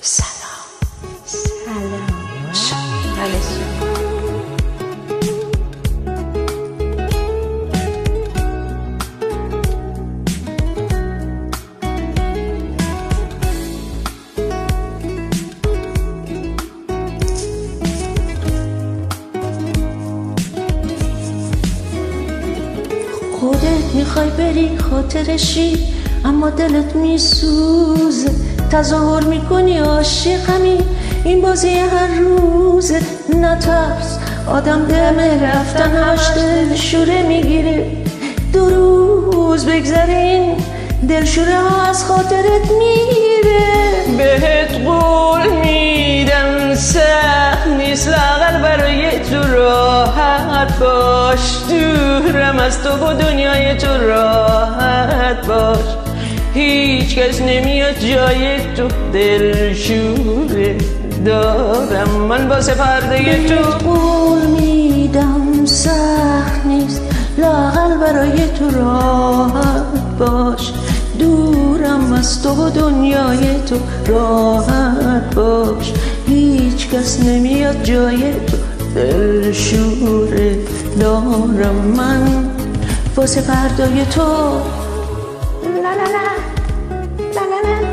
سلام. خودت میخوای بری خاطرشی، اما دلت میسوزه. تظاهر میکنی عاشقمی، این بازی هر روزه. نترس، آدم دم رفتنش دلشوره میگیره. 2 روز بگذرین دلشوره ها از خاطرت میره. بهت قول میدم سخت نیست، لااقل برای تو راحت باش. دورم از تو و دنیای تو راحت باش. هیچ کس نمیاد جای تو، دلشوره دارم من واسه فردای تو. بهت قول میدم سخت نیست، لااقل برای تو راحت باش. دورم از تو و دنیای تو راحت باش. هیچ کس نمیاد جای تو، دلشوره دارم من واسه فردای تو. لا لا لا لا لا لا.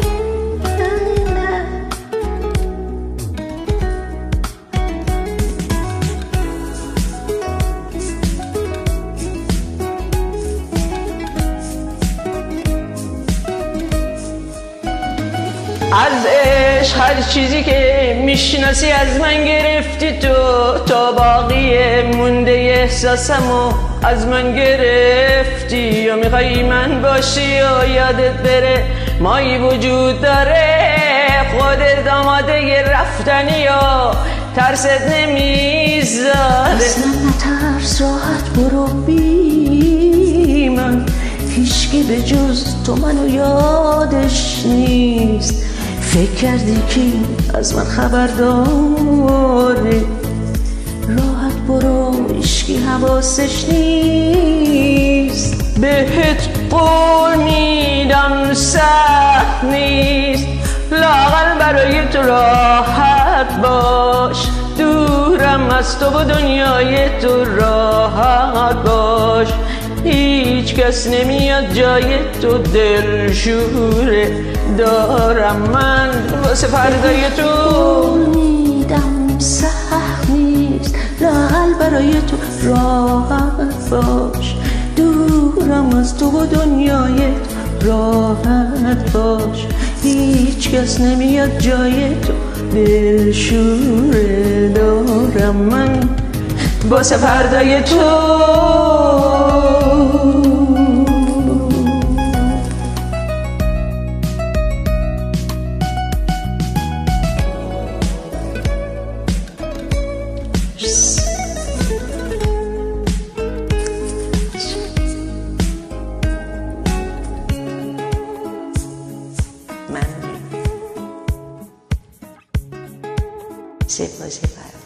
از عشق هر چیزی که میشناسی از من گرفتی تو. تا باقی مونده احساسمو از من گرفتی. یا میخوایی من باشی یا یادت بره مایی وجود داره. خودت آماده رفتنی یا ترست نمیذاره. اصلا نترس، راحت برو بی من. هیچکی به جز تو منو یادش نیست. فکر کردی کی از من خبر داره؟ راحت برو، هیچکی حواسش نیست. بهت قول میدم سخت نیست، لااقل برای تو راحت باش. دورم از تو و دنیای تو راحت باش. هیچ کس نمیاد جای تو، دلشوره دارم من واسه فردای تو. قول میدم سخت نیست، لااقل برای تو راحت باش. دورم از تو و دنیای تو راحت باش. هیچ کس نمیاد جای تو، دلشوره دارم من واسه فردای تو. سپاسگزارم.